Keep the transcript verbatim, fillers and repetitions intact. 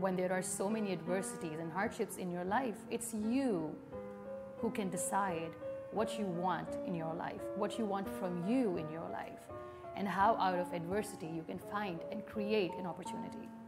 when there are so many adversities and hardships in your life, it's you who can decide what you want in your life, what you want from you in your life, and how out of adversity you can find and create an opportunity.